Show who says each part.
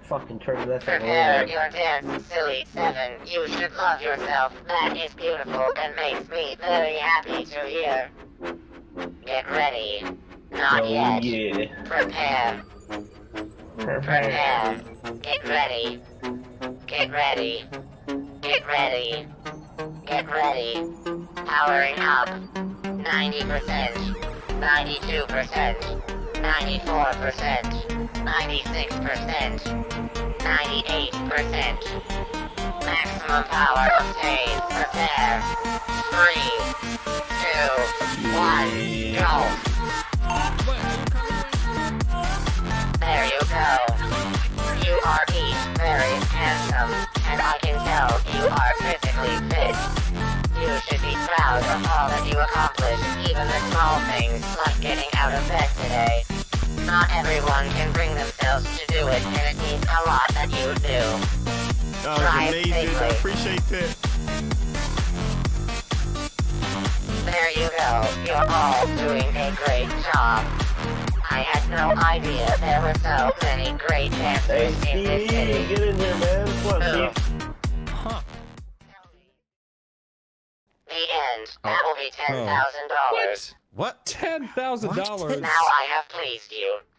Speaker 1: Fucking turn this thing
Speaker 2: Prepare
Speaker 1: over.
Speaker 2: your dance, silly 7. You should love yourself. That is beautiful and makes me very happy to hear. Get ready. Not yet.
Speaker 1: Yeah.
Speaker 2: Prepare. Prepare. Get ready. Get ready. Get ready. Get ready. Powering up. 90%. 92%. 94%. 96%. 98%. Maximum power obtained. Prepare. 3, 2, 1, go. There you go. You are each very handsome, and I can tell you are physically fit. You should be proud of all that you accomplished, even the small things, like getting out of bed today. Not everyone can bring themselves to do it, and it means a lot that you do.
Speaker 3: That was amazing. I appreciate it.
Speaker 2: There you go. You're all doing a great job. I had no idea there were so many great dancers
Speaker 1: Hey,
Speaker 2: in this
Speaker 1: Stevie,
Speaker 2: city.
Speaker 1: get in here, man. Come on, Steve.
Speaker 3: Huh.
Speaker 2: The end. That will be $10,000.
Speaker 3: What? $10,000?
Speaker 2: Now I have pleased you.